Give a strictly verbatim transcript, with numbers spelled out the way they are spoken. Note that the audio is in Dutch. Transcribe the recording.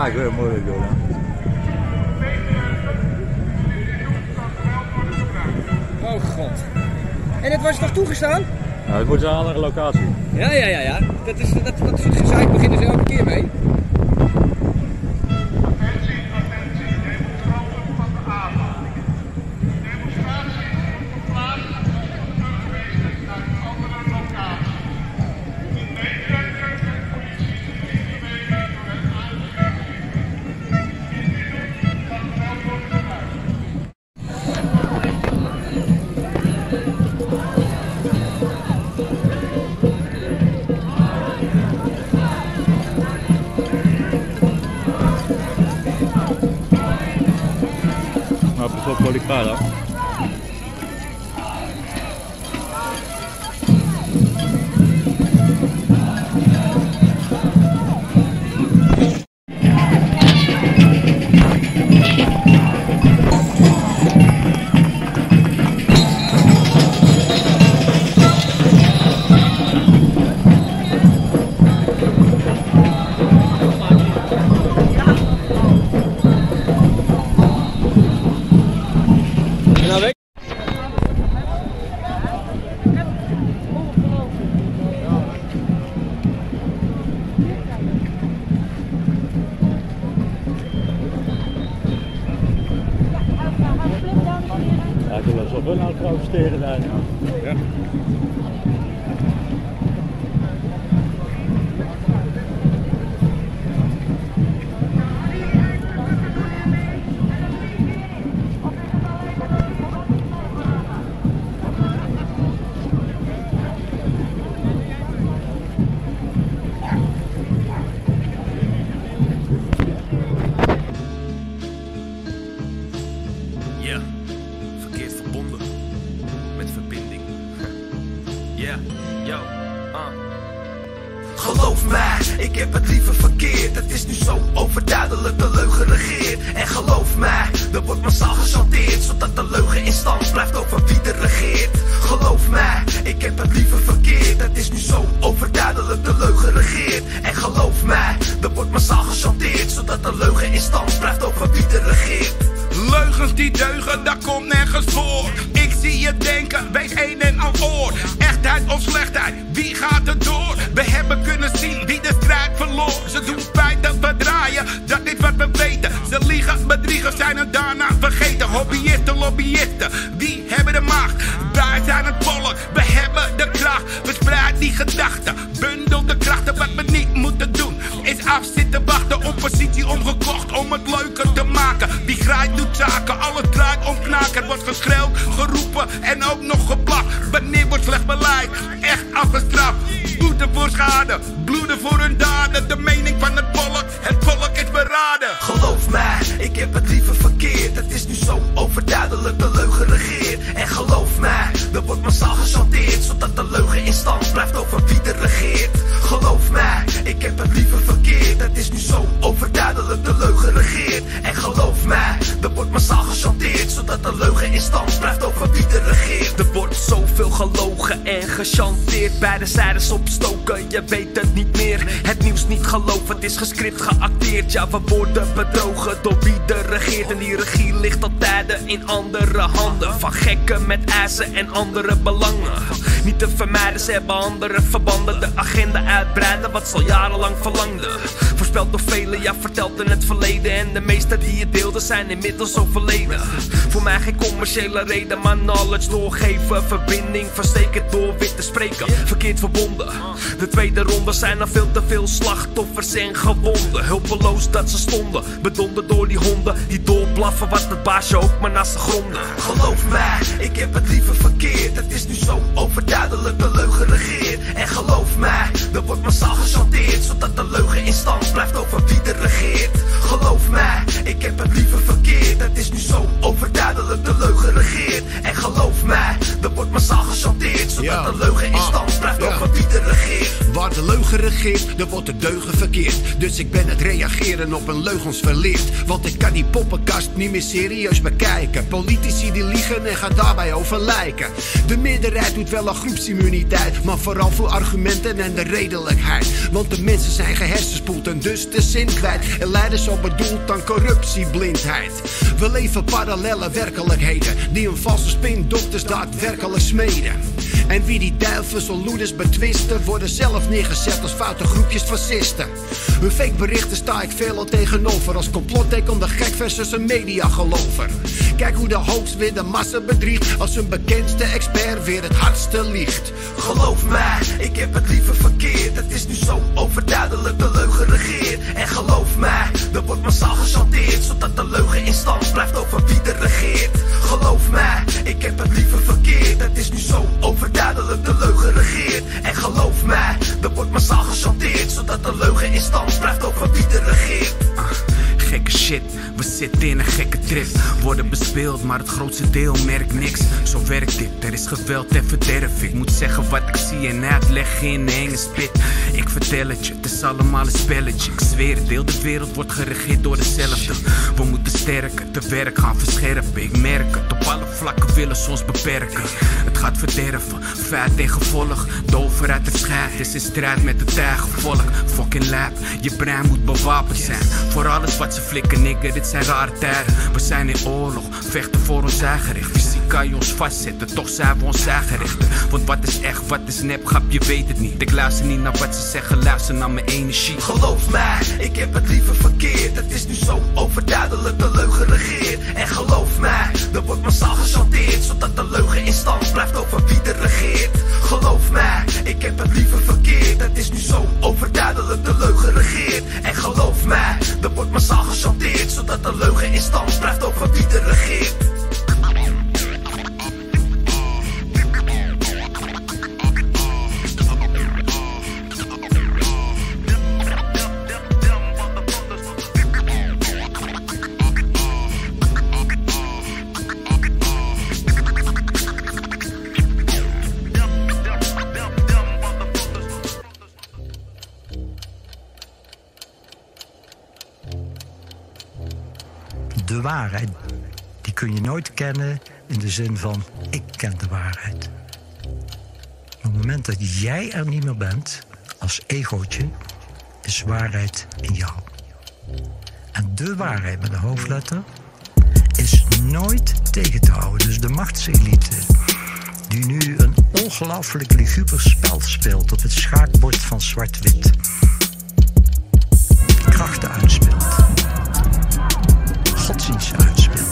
ik weer moeilijk doen. Oh god. En het was toch toegestaan? Nou, het moet een andere locatie. Ja, ja, ja, ja. Dat is dat, dat soort gezeik beginnen ze elke keer mee. Policada. We nou trouwens steren daar. Ja. Ja, verkeerd verbonden met verbinding. Ja, yo, uh. Geloof mij, ik heb het liever verkeerd. Het is nu zo overduidelijk, de leugen regeert. En geloof mij, er wordt massaal gechanteerd, zodat de leugen in stand blijft over wie er regeert. Geloof mij, ik heb het liever verkeerd. Het is nu zo overduidelijk, de leugen regeert. En geloof mij, er wordt massaal gechanteerd, zodat de leugen in stand blijft over wie er regeert. Leugens die deugen, dat komt nergens voor. Ik zie je denken, wees een en al oor. Echtheid of slechtheid, wie gaat er door? We hebben kunnen zien wie de strijd verloor. Ze doen feiten verdraaien, dat is wat we weten. Ze liegen, bedriegen, zijn het daarna vergeten. Hobbyisten, lobbyisten, wie hebben de macht? Wij zijn het volk, we hebben de kracht. Verspreid die gedachten, bundel de krachten. Wat we niet moeten doen, is afzitten wachten. Oppositie omgekocht om het leuker te maken. Wie graait doet zaken, alles draait om knaken. Wordt geschreeuwd, geroepen en ook nog geplacht. Wanneer wordt slecht beleid echt afgestraft? Boete voor schade, bloeden voor hun daden. De mening van het volk, het volk is beraden. Geloof mij, ik heb het liever verkeerd. Het is nu zo overduidelijk, de leugen regeert. En geloof mij, er wordt massaal gechanteerd, zodat de leugen in stand blijft over wie er regeert. Geloof mij, ik heb het liever verkeerd. Het is nu zo overduidelijk, de leugen regeert. En geloof mij, er wordt massaal gechanteerd, zodat de leugen in stand blijft over wie er regeert. Er wordt zoveel gelogen en gechanteerd, beide zijdes opstoken, je weet het niet meer. Het nieuws niet geloven, het is gescript, geacteerd. Ja, we worden bedrogen door wie er regeert. En die regie ligt al tijden in andere handen, van gekken met eisen en andere belangen. Niet te vermijden, ze hebben andere verbanden. De agenda uitbreiden, wat ze al jarenlang verlangden. Voorspeld door velen, ja, verteld in het verleden. En de meesten die het deelden zijn inmiddels overleden. Voor mij geen commerciële reden, maar knowledge doorgeven. Verbinding verstekend door wit te spreken, verkeerd verbonden. De tweede ronde zijn er veel te veel slachtoffers en gewonden. Hulpeloos dat ze stonden, bedonderd door die honden die doorblaffen wat het baasje ook maar naast de gronden. Geloof mij, ik heb het liever verkeerd. Het is nu zo overduidelijk, de leugen regeert. En geloof mij, er wordt massaal gechanteerd, zodat de leugen in stand blijft over wie er regeert. Geloof mij, ik heb het liever verkeerd. Het is nu zo overduidelijk, de leugen regeert. En geloof mij, er wordt massaal gechanteerd, zodat ja. de leugen in stand blijft uh, over ja. wie er regeert. Wat de leugen regeert, dan wordt de deugen verkeerd. Dus ik ben het reageren op een leugens verleerd. Want ik kan die poppenkast niet meer serieus bekijken. Politici die liegen en gaan daarbij over lijken. De meerderheid doet wel een groepsimmuniteit, maar vooral voor argumenten en de redelijkheid. Want de mensen zijn gehersenspoeld en dus de zin kwijt. En leiden zo bedoeld aan corruptieblindheid. We leven parallele werkelijkheden die een valse spin dokters daadwerkelijk smeden. En wie die duivels of loeders betwisten, worden zelf neergezet als foute groepjes fascisten. Hun fake berichten sta ik veelal tegenover, als complotteken de gek versus een mediagelover. Kijk hoe de hoax weer de massa bedriegt, als hun bekendste expert weer het hardste liegt. Geloof mij, ik heb het liever verkeerd. Het is nu zo overduidelijk, de leugen regeert. En geloof mij, er wordt massaal gechanteerd, zodat de leugen in stand blijft over wie er regeert. Geloof mij, ik heb het liever verkeerd. Het is nu zo overduidelijk, de leugen regeert. En geloof mij, er wordt massaal gechanteerd, zodat de leugen in stand blijft over wie er regeert. Uh, gekke shit, we zitten in een gekke trip. Worden bespeeld, maar het grootste deel merkt niks. Zo werkt dit, er is geweld en verderf. Ik moet zeggen wat ik zie en uitleggen in een enge spit. Ik vertel het je, het is allemaal een spelletje. Ik zweer het, heel de wereld wordt geregeerd door dezelfde. We moeten sterker, te werk gaan verscherpen. Ik merk het, op alle vlakken willen ze ons beperken. Het gaat verderven, feit en gevolg. De overheid het scheidt, is in strijd met het eigen volk. Fucking lijp, je brein moet bewapend zijn. Voor alles wat ze flikken, nigga, dit zijn rare tijden. We zijn in oorlog, vechten voor ons eigen recht. Fysiek kan je ons vastzetten, toch zijn we ons eigen rechter. Want wat is echt, wat is nep, grap, je weet het niet. Ik luister niet naar wat ze zeggen, luister naar mijn energie. Geloof mij, ik heb het liever verkeerd. Het is nu zo overduidelijk, de leugen regeert. En geloof mij, er wordt massaal gechanteerd, zodat de leugen in stand blijft over wie er regeert. Geloof mij, ik heb het liever verkeerd. Het is nu zo overduidelijk, de leugen regeert. En geloof mij, er wordt massaal gechanteerd, zodat de leugen in stand blijft over wie er regeert. De waarheid, die kun je nooit kennen in de zin van ik ken de waarheid. Maar op het moment dat jij er niet meer bent, als egootje, is waarheid in jou. En de waarheid met een hoofdletter is nooit tegen te houden. Dus de machtselite die nu een ongelooflijk luguber spel speelt op het schaakbord van zwart-wit. Krachten uitspeelt. Godsdienst uitspeelt.